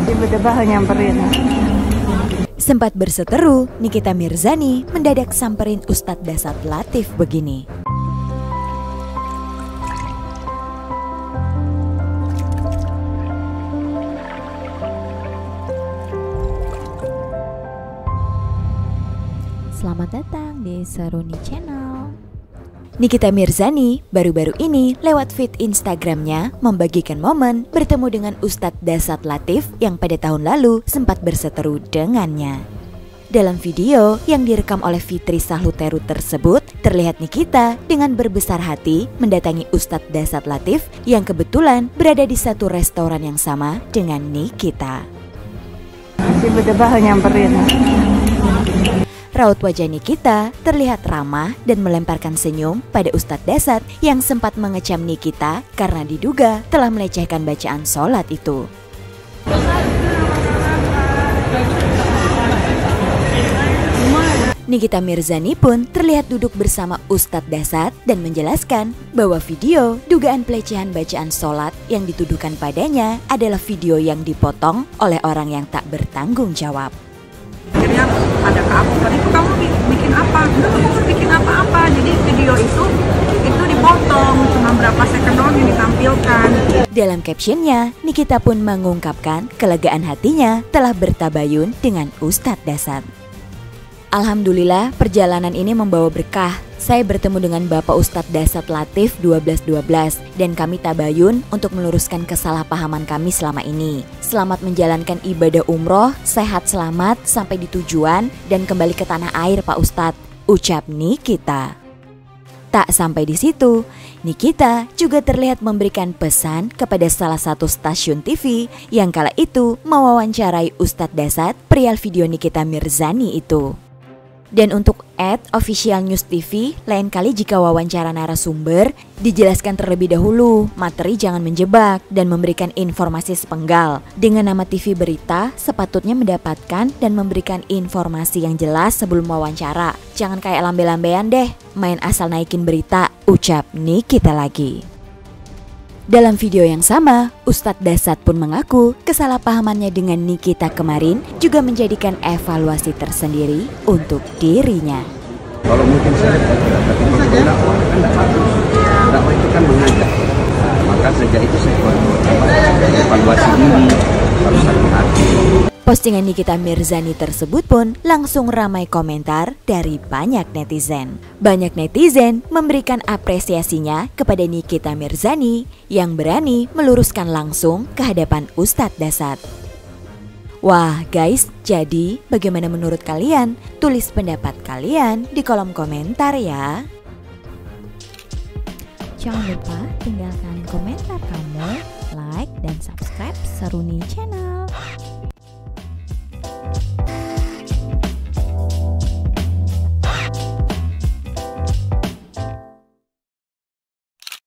Tiba-tiba nyamperin. Sempat berseteru, Nikita Mirzani mendadak samperin Ustadz Dasat Latif begini. Selamat datang di Seruni Channel. Nikita Mirzani baru-baru ini lewat feed Instagramnya membagikan momen bertemu dengan Ustadz Dasat Latif yang pada tahun lalu sempat berseteru dengannya. Dalam video yang direkam oleh Fitri Sahluteru tersebut, terlihat Nikita dengan berbesar hati mendatangi Ustadz Dasat Latif yang kebetulan berada di satu restoran yang sama dengan Nikita. Tiba-tiba nyamperin. Raut wajah Nikita terlihat ramah dan melemparkan senyum pada Ustadz Dasat yang sempat mengecam Nikita karena diduga telah melecehkan bacaan sholat itu. Nikita Mirzani pun terlihat duduk bersama Ustadz Dasat dan menjelaskan bahwa video dugaan pelecehan bacaan sholat yang dituduhkan padanya adalah video yang dipotong oleh orang yang tak bertanggung jawab. Akhirnya ada ke aku, tadi itu kamu bikin apa? Enggak, kamu nggak bikin apa-apa. Jadi video itu dipotong, cuma berapa second doang yang ditampilkan. Dalam captionnya, Nikita pun mengungkapkan kelegaan hatinya telah bertabayun dengan Ustadz Dasat. Alhamdulillah perjalanan ini membawa berkah. Saya bertemu dengan Bapak Ustadz Dasat Latif 1212 dan kami tabayun untuk meluruskan kesalahpahaman kami selama ini. Selamat menjalankan ibadah umroh, sehat selamat sampai di tujuan dan kembali ke tanah air Pak Ustadz, ucap Nikita. Tak sampai di situ, Nikita juga terlihat memberikan pesan kepada salah satu stasiun TV yang kala itu mewawancarai Ustadz Dasat perihal video Nikita Mirzani itu. Dan untuk @officialnews.tv, lain kali jika wawancara narasumber, dijelaskan terlebih dahulu, materi jangan menjebak dan memberikan informasi sepenggal. Dengan nama TV berita, sepatutnya mendapatkan dan memberikan informasi yang jelas sebelum wawancara. Jangan kayak lambe-lambean deh, main asal naikin berita, ucap Nikita lagi. Dalam video yang sama, Ustadz Dasat pun mengaku kesalahpahamannya dengan Nikita kemarin juga menjadikan evaluasi tersendiri untuk dirinya. Kalau mungkin saya tapi dakwah kan tidak bagus. Dakwah itu kan mengajak. Maka sejak itu saya evaluasi diri, harus hati-hati. Postingan Nikita Mirzani tersebut pun langsung ramai komentar dari banyak netizen. Banyak netizen memberikan apresiasinya kepada Nikita Mirzani yang berani meluruskan langsung ke hadapan Ustadz Dasat. Wah guys, jadi bagaimana menurut kalian? Tulis pendapat kalian di kolom komentar ya. Jangan lupa tinggalkan komentar kamu, like dan subscribe Seruni Channel.